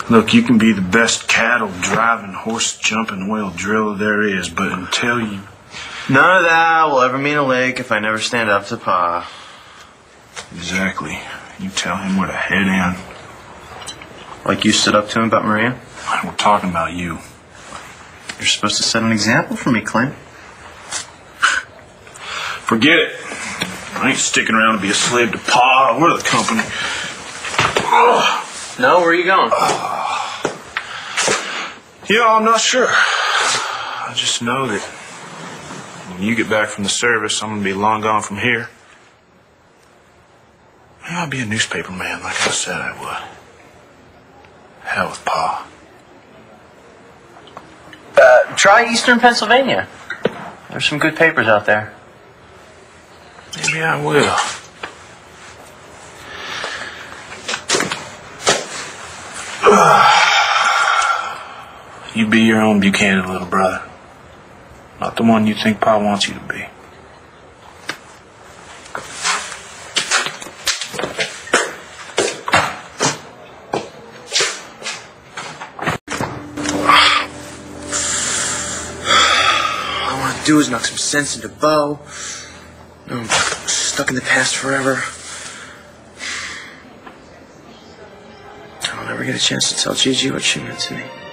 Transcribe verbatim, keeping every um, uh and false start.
Look, you can be the best cattle driving, horse jumping, whale driller there is, but until you... None of that will ever mean a lick if I never stand up to Pa. Exactly. You tell him where to head in. Like you stood up to him about Maria? We're talking about you. You're supposed to set an example for me, Clint. Forget it. I ain't sticking around to be a slave to Pa or the company. No, where are you going? Yeah, I'm not sure. I just know that when you get back from the service, I'm going to be long gone from here. Maybe I'll be a newspaper man like I said I would. Hell with Pa. Uh, try Eastern Pennsylvania. There's some good papers out there. Maybe I will. You be your own Buchanan, little brother. Not the one you think Pa wants you to be. All I want to do is knock some sense into Bo. I'm stuck in the past forever. I'll never get a chance to tell Gigi what she meant to me.